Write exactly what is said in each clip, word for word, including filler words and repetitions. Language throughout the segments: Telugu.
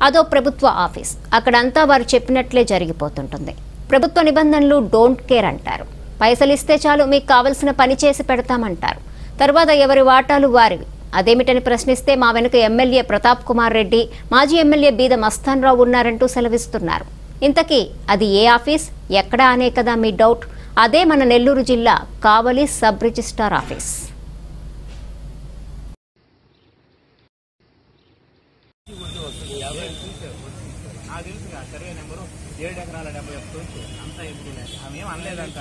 అదో ప్రభుత్వ ఆఫీస్. అక్కడంతా వారు చెప్పినట్లే జరిగిపోతుంటుంది. ప్రభుత్వ నిబంధనలు డోంట్ కేర్ అంటారు. పైసలు ఇస్తే చాలు మీకు కావలసిన పని చేసి పెడతామంటారు. తర్వాత ఎవరి వాటాలు వారివి. అదేమిటని ప్రశ్నిస్తే మా వెనుక ఎమ్మెల్యే ప్రతాప్ కుమార్ రెడ్డి, మాజీ ఎమ్మెల్యే బీద మస్తాన్ రావు ఉన్నారంటూ సెలవిస్తున్నారు. ఇంతకీ అది ఏ ఆఫీస్, ఎక్కడా అనే కదా మీ డౌట్. అదే మన నెల్లూరు జిల్లా కావలి సబ్ రిజిస్ట్రార్ ఆఫీస్. ఏడు ఎకరాల డెబ్బై ఒక్క అంతా ఎప్పుడు ఆమె ఏం అనలేదంట.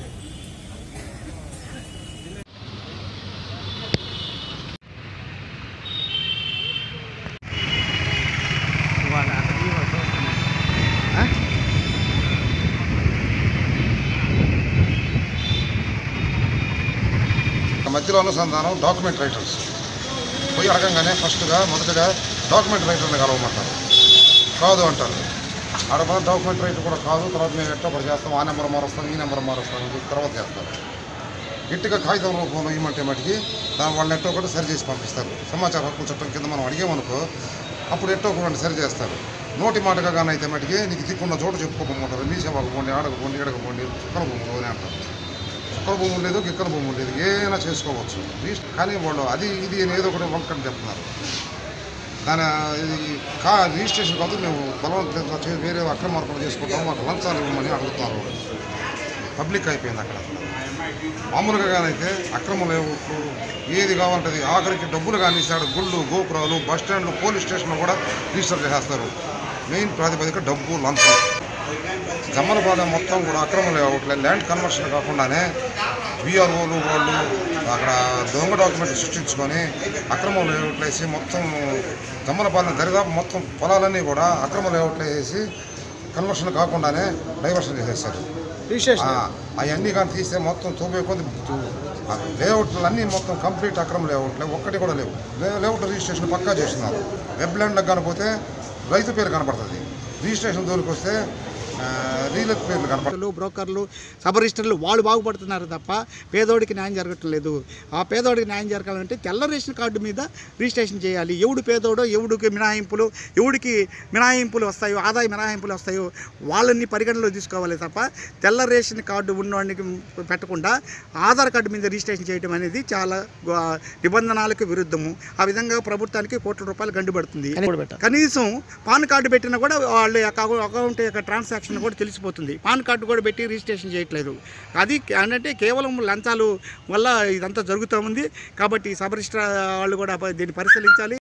మధ్యలో అనుసంధానం డాక్యుమెంట్ రైటర్స్ పోయి అడగంగానే ఫస్ట్గా మొదటగా డాక్యుమెంట్ రైటర్ని కలవమంటారు. కాదు అంటారు. ఆడ మన డాక్యుమెంట్ రైటర్ కూడా కాదు, తర్వాత మేము ఎట్లా ఒకటి చేస్తాం, ఆ నెంబర్ మారుస్తాం, ఈ నెంబర్ మారుస్తాం, తర్వాత చేస్తారు. గట్టిగా కాగితం రూపంలో ఇవ్వమంటే మటుకి దాని వాళ్ళని ఎట్టో ఒకటి సరి చేసి పంపిస్తారు. సమాచార హక్కుల చట్టం కింద మనం అడిగామనుకో అప్పుడు ఎట్టో ఒకటి సరి చేస్తారు. నోటి మాటగా కానీ అయితే మటుకి నీకు దిక్కున్న చోట చెప్పుకోమంటారు. మీ సేవకు పోండి, ఆడకపోండి, ఎడకపోండి, చుక్కల భూములు అని అంటారు. చుక్కల భూములు లేదు, గిక్కల భూములు లేదు, ఏమైనా చేసుకోవచ్చు. కానీ వాళ్ళు అది ఇది అని ఏదో ఒకటి వంకని చెప్తున్నారు. దాని ఇది కా రిజిస్ట్రేషన్ కాదు, మేము బలవంతంగా వేరే అక్రమార్పణ చేసుకుంటాము, మాకు లంచాలు ఇవ్వమని అడుగుతున్నారు. పబ్లిక్ అయిపోయింది అక్కడ. మామూలుగా కానైతే అక్రమం లేవు, ఏది కావాలంటే ఆఖరికి డబ్బులు కానీ ఇస్తాడు. గుళ్ళు, గోపురాలు, బస్ స్టాండ్లు, పోలీస్ స్టేషన్లు కూడా రిజిస్టర్ చేసేస్తారు. మెయిన్ ప్రాతిపదిక డబ్బు, లంచం. జమ్మలపాలెం మొత్తం కూడా అక్రమం లేవట్లేదు. ల్యాండ్ కన్వర్షన్ కాకుండానే బీఆర్ఓలు వాళ్ళు అక్కడ దొంగ డాక్యుమెంట్ సృష్టించుకొని అక్రమం లేవట్లేసి మొత్తం జమ్మలపాలెం దరిదాపు మొత్తం పొలాలన్నీ కూడా అక్రమం లేవట్లేసి కన్వర్షన్ కాకుండానే డైవర్షన్ చేసేస్తారు. అవన్నీ కానీ తీస్తే మొత్తం తొంభై కొంది లేఅవుట్లు అన్నీ మొత్తం కంప్లీట్ అక్రమం లేఅవుట్లే, ఒక్కటి కూడా లేవు. లేఅవుట్ రిజిస్ట్రేషన్ పక్కా చేస్తున్నారు. వెబ్ ల్యాండ్లకు కనపోతే రైతు పేరు కనపడుతుంది, రిజిస్ట్రేషన్ దూరికి వస్తే రీలెట్ పేర్లు కనపడతారు. బ్రోకర్లు, సబ్ రిజిస్టర్లు వాళ్ళు బాగుపడుతున్నారు తప్ప పేదోడికి న్యాయం జరగట్లేదు. ఆ పేదోడికి న్యాయం జరగాలంటే తెల్ల రేషన్ కార్డు మీద రిజిస్ట్రేషన్ చేయాలి. ఎవడు పేదోడో, ఎవడికి మినహాయింపులు, ఎవడికి మినహాయింపులు వస్తాయో, ఆదాయ మినహాయింపులు వస్తాయో వాళ్ళని పరిగణలో తీసుకోవాలి తప్ప తెల్ల రేషన్ కార్డు ఉన్నవాడికి పెట్టకుండా ఆధార్ కార్డు మీద రిజిస్ట్రేషన్ చేయడం అనేది చాలా నిబంధనలకు విరుద్ధము. ఆ విధంగా ప్రభుత్వానికి కోట్ల రూపాయలు గండిపడుతుంది. కనీసం పాన్ కార్డు పెట్టినా కూడా వాళ్ళ అకౌంట్ యొక్క ట్రాన్సాక్షన్ కూడా తెలిసిపోతుంది. పాన్ కార్డు కూడా పెట్టి రిజిస్ట్రేషన్ చేయట్లేదు. అది అంటే కేవలం లంచాలు వల్ల ఇదంతా జరుగుతూ ఉంది. కాబట్టి సబ్ రిజిస్ట్రార్ వాళ్ళు కూడా దీన్ని పరిశీలించాలి.